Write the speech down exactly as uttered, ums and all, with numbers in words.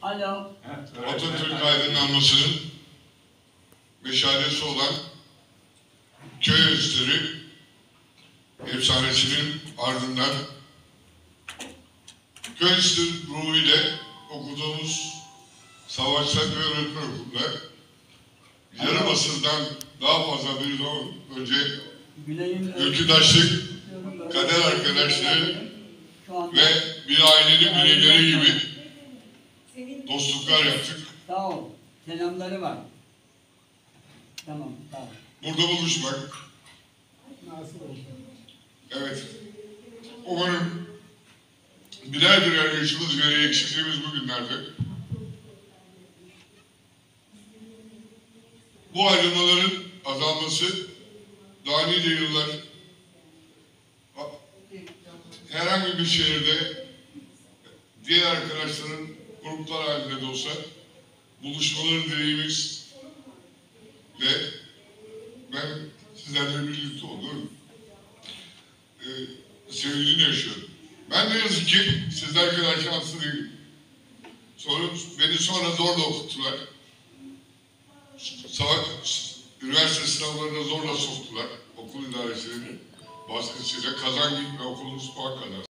Alo. Atatürk aydınlanmasının meşalesi olan köy enstitüsü efsanesinin ardından köy enstitüsü ruhu ile okuduğumuz Savaşlar ve Öğretmen Okulu'nda yarım asırdan daha fazla bir zaman önce ülküdaşlık, kader arkadaşlığı ve bir ailenin bireyleri gibi dostluklar yaptık. Sağ ol. Selamları var. Tamam, sağ ol. Burada buluşmak. Nasıl oldu? Evet. Umarım birer birer yaşımız gereği eksikliğimiz bugünlerde bu ayrılmaların azalması daha nice yıllar herhangi bir şehirde diğer arkadaşların gruplar halinde de olsa buluşmaların dileğimiz ve ben sizlerle birlikte oluyorum. Ee, sevincini yaşıyorum. Ben ne yazık ki sizler kadar şanslı değilim. Sonra, beni sonra zorla okuttular. Savaş, üniversite sınavlarına zorla soktular. Okul idaresinin baskısıyla kazan gitme okulunuz puan kadar.